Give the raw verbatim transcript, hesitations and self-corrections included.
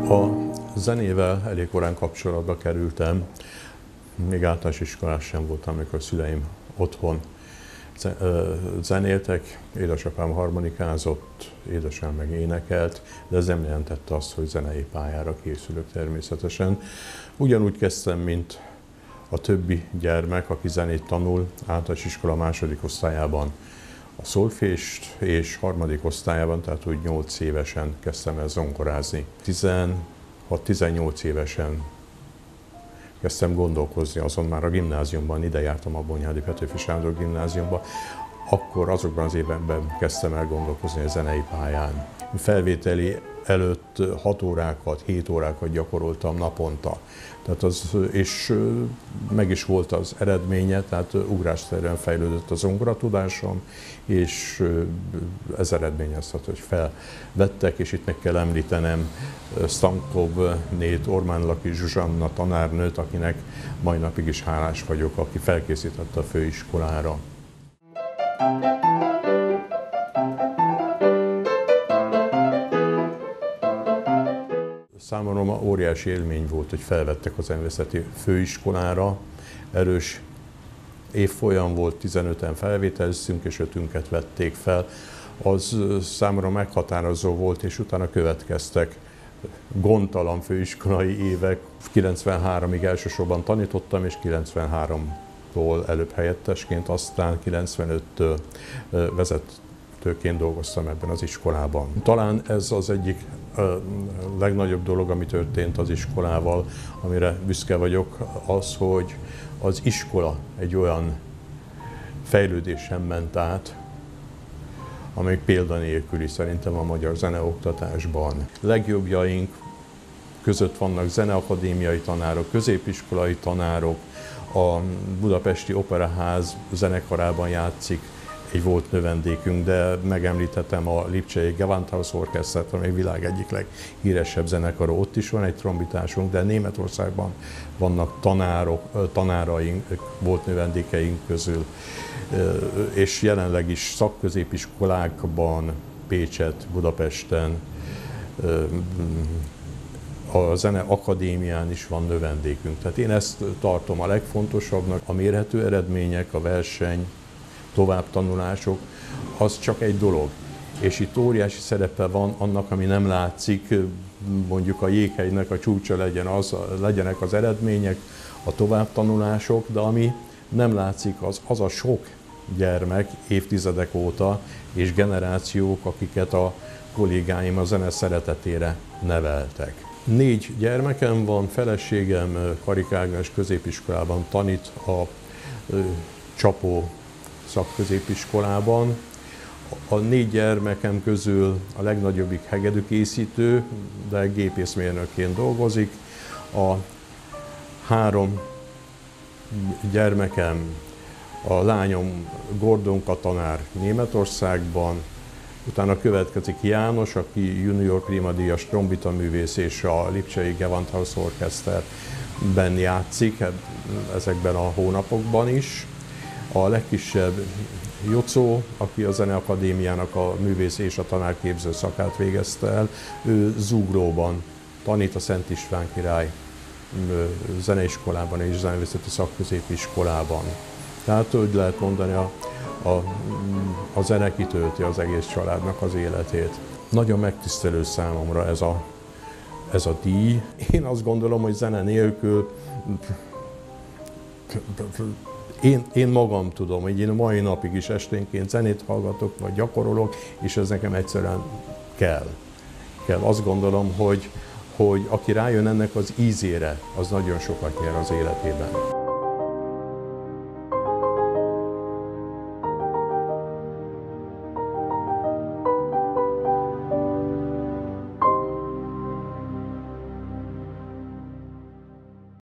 A zenével elég korán kapcsolatba kerültem, még általános iskolás sem voltam, amikor a szüleim otthon zenéltek, édesapám harmonikázott, édesem meg énekelt, de ez nem jelentette azt, hogy zenei pályára készülök természetesen. Ugyanúgy kezdtem, mint a többi gyermek, aki zenét tanul, általános iskola második osztályában a szolfést, és harmadik osztályában, tehát úgy nyolc évesen kezdtem el zongorázni. tizenhat-tizennyolc évesen kezdtem gondolkozni, azon már a gimnáziumban, ide jártam a Bonyhádi Petőfi Sándor gimnáziumba, akkor azokban az években kezdtem el gondolkozni a zenei pályán. Felvételi előtt hat órákat, hét órákat gyakoroltam naponta. Tehát az, és meg is volt az eredménye, tehát ugrásszerűen fejlődött a zongoratudásom, és ez eredményezhet, hogy felvettek, és itt meg kell említenem Stankov-nét, Ormán Laki Zsuzsanna tanárnőt, akinek mai napig is hálás vagyok, aki felkészítette a főiskolára. Számomra óriási élmény volt, hogy felvettek az zenészeti főiskolára. Erős évfolyam volt, tizenöten felvételiztünk, és ötünket vették fel. Az számomra meghatározó volt, és utána következtek gondtalan főiskolai évek. kilencvenháromig elsősorban tanítottam, és kilencvenháromtól előbb helyettesként, aztán kilencvenöttől vezetőként dolgoztam ebben az iskolában. Talán ez az egyik a legnagyobb dolog, ami történt az iskolával, amire büszke vagyok, az, hogy az iskola egy olyan fejlődésen ment át, amely példanélküli szerintem a magyar zeneoktatásban. Legjobbjaink között vannak zeneakadémiai tanárok, középiskolai tanárok, a Budapesti Operaház zenekarában játszik egy volt növendékünk, de megemlíthetem a Lipcsei Gewandhaus Orchestert, amely világ egyik leghíresebb zenekara, ott is van egy trombitásunk, de Németországban vannak tanárok, tanáraink, volt növendékeink közül, és jelenleg is szakközépiskolákban, Pécset, Budapesten, a Zene Akadémián is van növendékünk. Tehát én ezt tartom a legfontosabbnak, a mérhető eredmények, a verseny, továbbtanulások, az csak egy dolog. És itt óriási szerepe van annak, ami nem látszik, mondjuk a jéghegynek a csúcsa legyen az, legyenek az eredmények, a továbbtanulások, de ami nem látszik, az, az a sok gyermek évtizedek óta, és generációk, akiket a kollégáim a zene szeretetére neveltek. Négy gyermekem van, feleségem Karik Ágnes középiskolában tanít a Csapó szakközépiskolában. A négy gyermekem közül a legnagyobbik hegedűkészítő, de gépészmérnökként dolgozik. A három gyermekem, a lányom Gordon katanár Németországban, utána következik János, aki junior primadíjas trombitaművész és a Lipcsei Gewandhaus Orchesterben játszik ezekben a hónapokban is. A legkisebb Jocó, aki a Zeneakadémiának a művész és a tanárképző szakát végezte el, ő Zuglóban tanít a Szent István király zeneiskolában és zeneművészeti szakközépiskolában. Tehát úgy lehet mondani, a, a, a zene kitölti az egész családnak az életét. Nagyon megtisztelő számomra ez a, ez a díj. Én azt gondolom, hogy zene nélkül Én, én magam tudom, hogy én mai napig is esténként zenét hallgatok, vagy gyakorolok, és ez nekem egyszerűen kell. kell. Azt gondolom, hogy, hogy aki rájön ennek az ízére, az nagyon sokat nyer az életében.